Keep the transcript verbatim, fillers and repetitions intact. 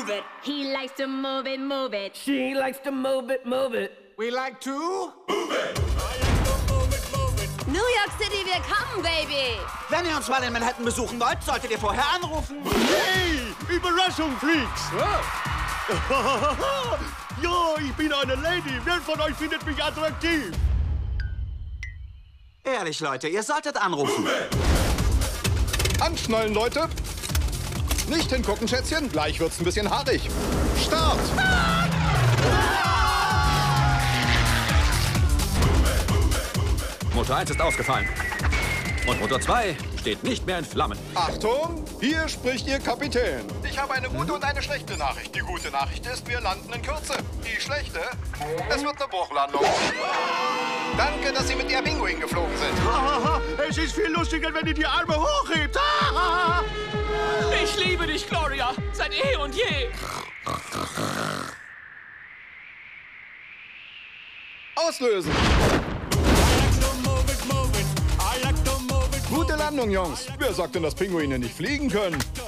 move it. He likes to move it, move it. She likes to move it, move it. We like to Move it. I like to move it, move it. New York City, wir kommen, Baby! Wenn ihr uns mal in Manhattan besuchen wollt, solltet ihr vorher anrufen. Hey, Überraschung, Freaks! Ja, ich bin eine Lady. Wer von euch findet mich attraktiv? Ehrlich, Leute, ihr solltet anrufen. Anschnallen, Leute. Nicht hingucken, Schätzchen. Gleich wird's ein bisschen haarig. Start! Motor eins ist ausgefallen. Und Motor zwei steht nicht mehr in Flammen. Achtung, hier spricht Ihr Kapitän. Ich habe eine gute und eine schlechte Nachricht. Die gute Nachricht ist, wir landen in Kürze. Die schlechte, es wird eine Bruchlandung. Danke, dass Sie mit Air Penguin geflogen sind. Es ist viel lustiger, wenn ihr die Arme hochhebt. Ich liebe dich, Gloria. Seit eh und je. Auslösen. Gute Landung, Jungs. Wer sagt denn, dass Pinguine nicht fliegen können?